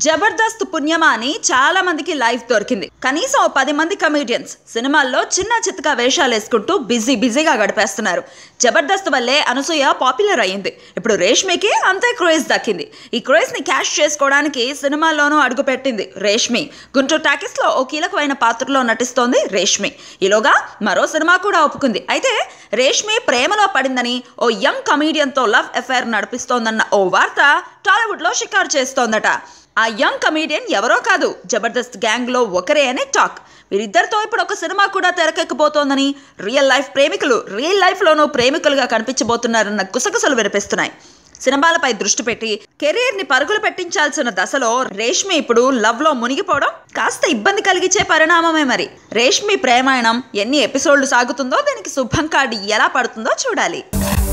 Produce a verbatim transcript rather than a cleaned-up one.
జబర్దస్త్ పుణ్యమా అని చాలా మందికి లైఫ్ దొరికింది. కనీసం ఓ పది మంది కమీడియన్స్ సినిమాల్లో చిన్న చిత్తగా వేషాలు వేసుకుంటూ బిజీ బిజీగా గడిపేస్తున్నారు. జబర్దస్త్ వల్లే అనసూయ పాపులర్ అయ్యింది. ఇప్పుడు రేష్మికి అంతే క్రేజ్ దక్కింది. ఈ క్రేజ్ ని క్యాష్ చేసుకోవడానికి సినిమాల్లోనూ అడుగుపెట్టింది రేష్మి. గుంటూరు టాకీస్ లో ఓ కీలకమైన పాత్రలో నటిస్తోంది రేష్మి. ఈలోగా మరో సినిమా కూడా ఒప్పుకుంది. అయితే రేష్మి ప్రేమలో పడిందని ఓ యంగ్ కమీడియన్ తో లవ్ అఫైర్ నడిపిస్తోందన్న ఓ వార్త టాలీవుడ్ లో షికారు చేస్తోందట. ఆ యంగ్ కమీడియన్ ఎవరో కాదు, జబర్దస్త్ గ్యాంగ్ లో ఒకరే అనే టాక్. వీరిద్దరితో ఇప్పుడు ఒక సినిమా కూడా తెరకెక్కబోతోందని, రియల్ లైఫ్ ప్రేమికులు రియల్ లైఫ్ లోనూ ప్రేమికులుగా కనిపించబోతున్నారన్న గుసగుసలు వినిపిస్తున్నాయి. సినిమాలపై దృష్టి పెట్టి కెరీర్ ని పరుగులు పెట్టించాల్సిన దశలో రేష్మి ఇప్పుడు లవ్ లో మునిగిపోవడం కాస్త ఇబ్బంది కలిగించే పరిణామమే. మరి రేష్మి ప్రేమాయణం ఎన్ని ఎపిసోడ్లు సాగుతుందో, దీనికి శుభం కార్డు ఎలా పడుతుందో చూడాలి.